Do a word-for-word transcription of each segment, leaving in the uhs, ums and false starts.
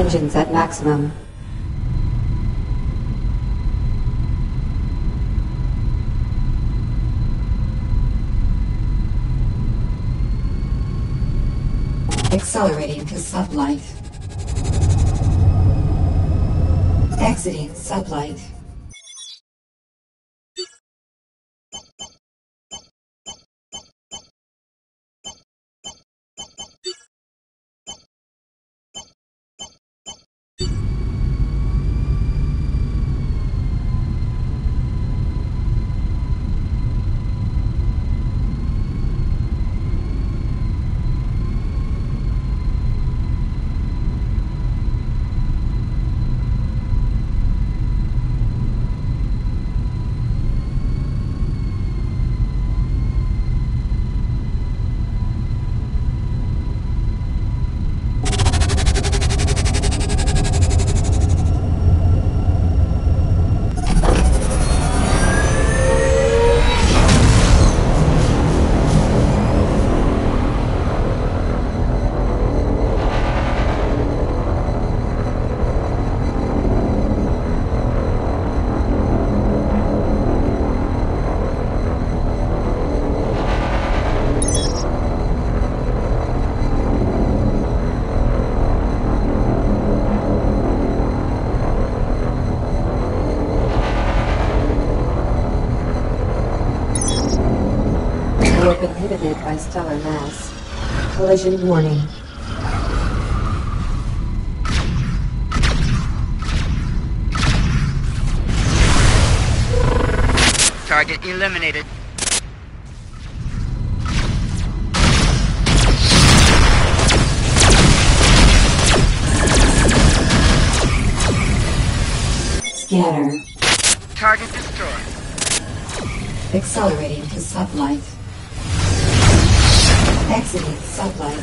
Engines at maximum. Accelerating to sublight. Exiting sublight. Inhibited by stellar mass. Collision warning. Target eliminated. Scatter. Target destroyed. Accelerating to sublight. Exiting sublight.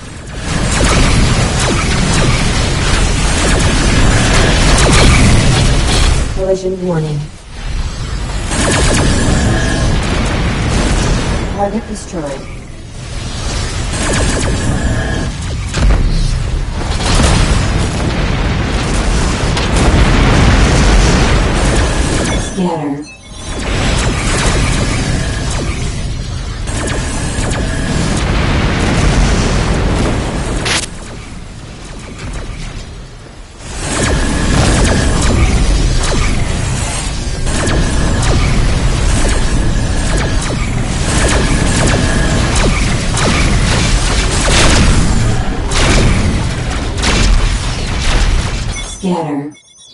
Collision warning. Target destroyed. Scatter. Scatter.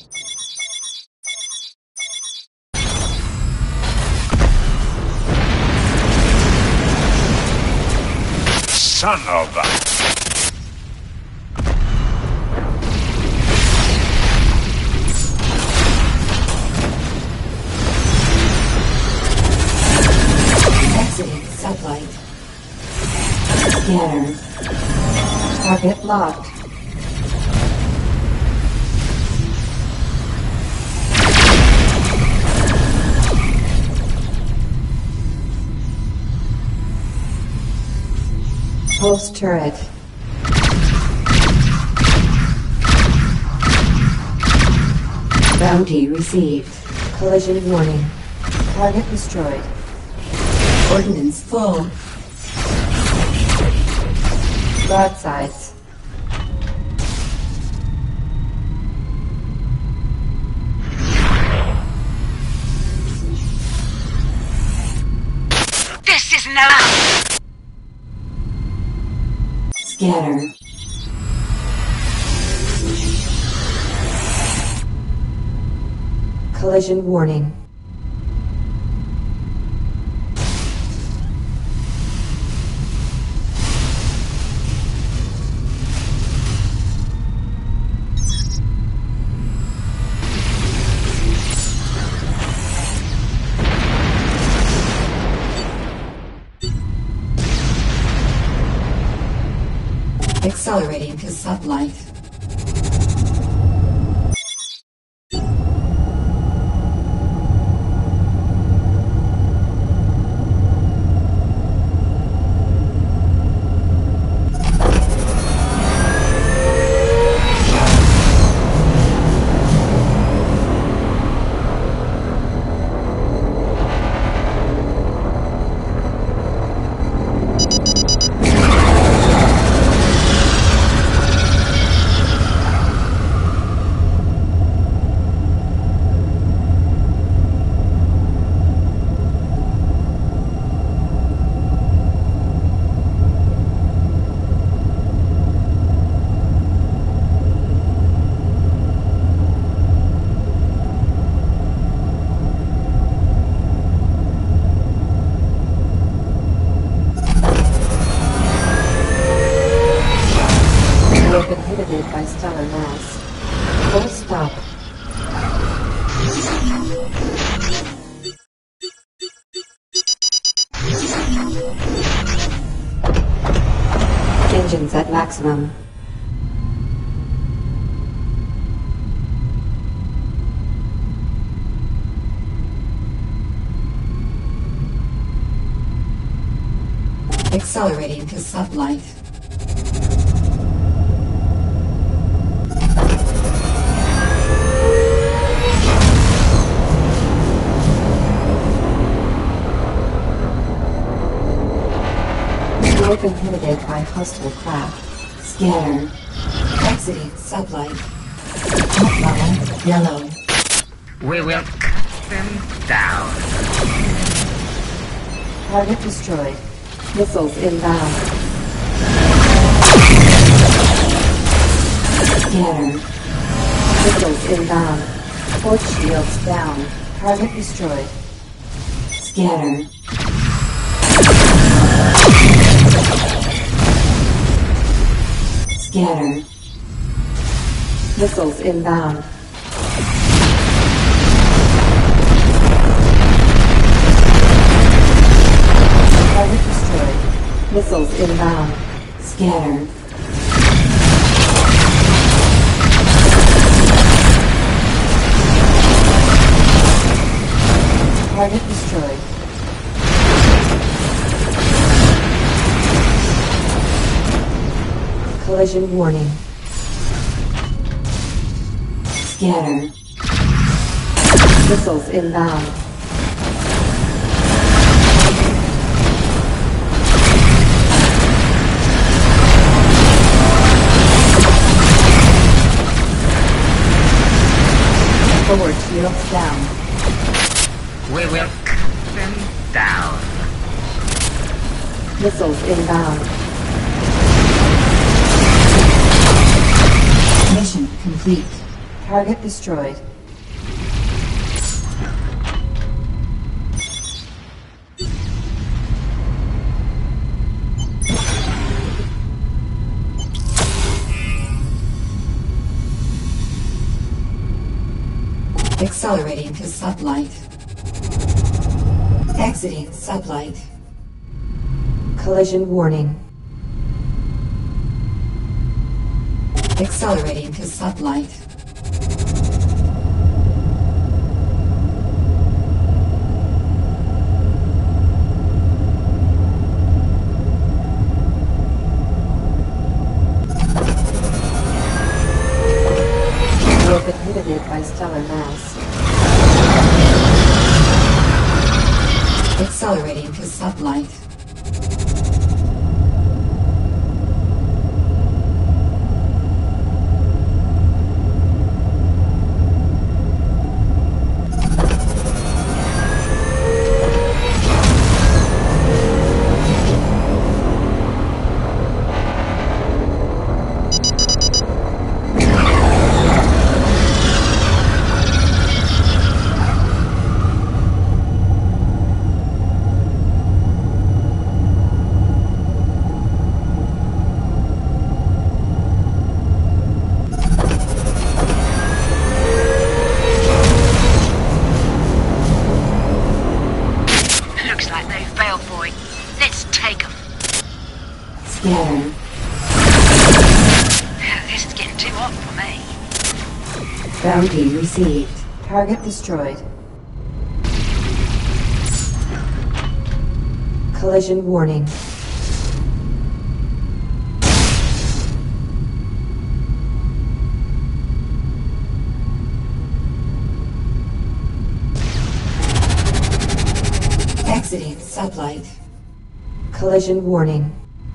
Son of a... Exiting sublight. Scatter. Target locked. Pulse turret. Bounty received. Collision warning. Target destroyed. Ordnance full. Broadsides. This isn't allowed. Scatter. Collision warning. Accelerating to sublight. Engines at maximum. Accelerating to sublight. You've been inhibited by hostile craft. Scanner. Exiting sublight. Top level yellow. We will cut them down. Target destroyed. Missiles inbound. Scanner. Missiles inbound. Force shields down. Target destroyed. Scanner. Scanner. Missiles inbound. Target destroyed. Missiles inbound. Scanner. Target destroyed. Collision warning. Scanner. Missiles inbound. Forward shields down. We will cut them down. Missiles inbound. Mission complete. Target destroyed. Accelerating to sublight. Exiting sublight. Collision warning. Accelerating to sublight. You have been inhibited by stellar mass. Accelerating to sublight. Scanner. This is getting too hot for me. Bounty received. Target destroyed. Collision warning. Exiting sublight. Collision warning.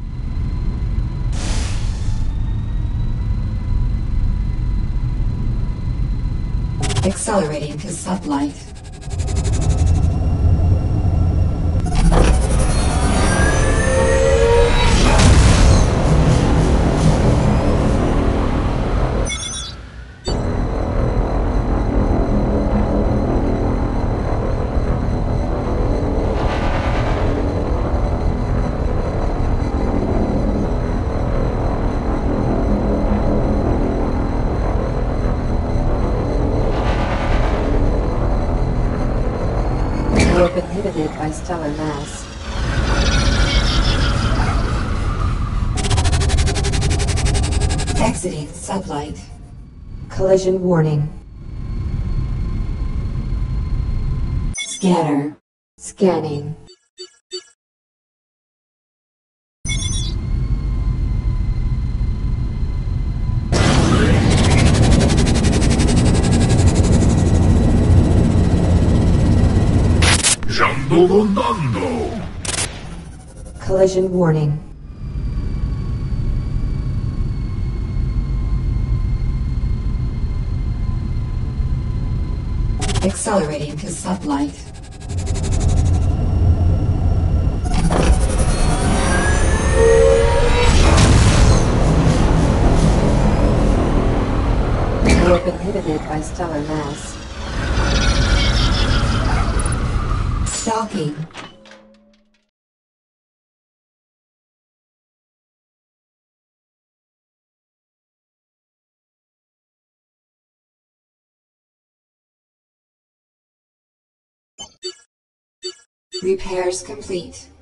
Accelerating to sublight. You have been inhibited by stellar mass. Exiting sublight. Collision warning. Scanner. Scanning. Jando Rondando. Collision warning. Accelerating to sublight. Warp inhibited by stellar mass. Docking. Repairs complete.